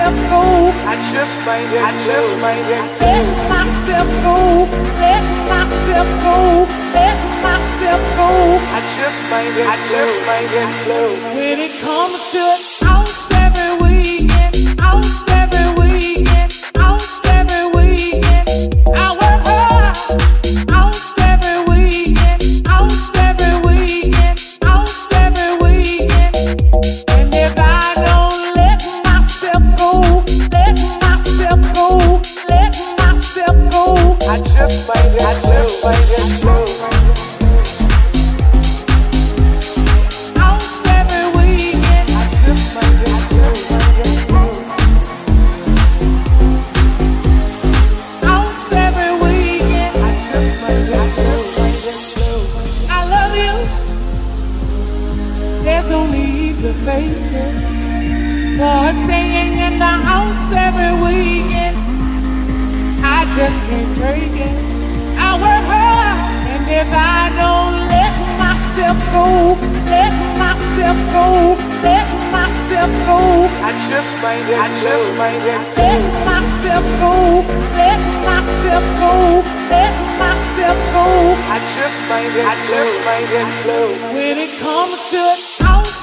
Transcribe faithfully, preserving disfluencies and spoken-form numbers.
myself go. I just made it. I just made it. Let myself go. Let myself go. Let myself go. I just made it. I just made it. When it comes to house every weekend, house every weekend, house every weekend, I work hard. House every weekend, house every weekend, house every weekend. And if I don't let myself go, let myself go, let myself go, I just made it. I just made it. Fake it, but staying in the house every weekend, I just can't take it. I work hard, and if I don't let myself go, let myself go, let myself go, I just made it. I just made it. Let myself go, let myself go, let myself go, I just made it. I just made it. When it comes to house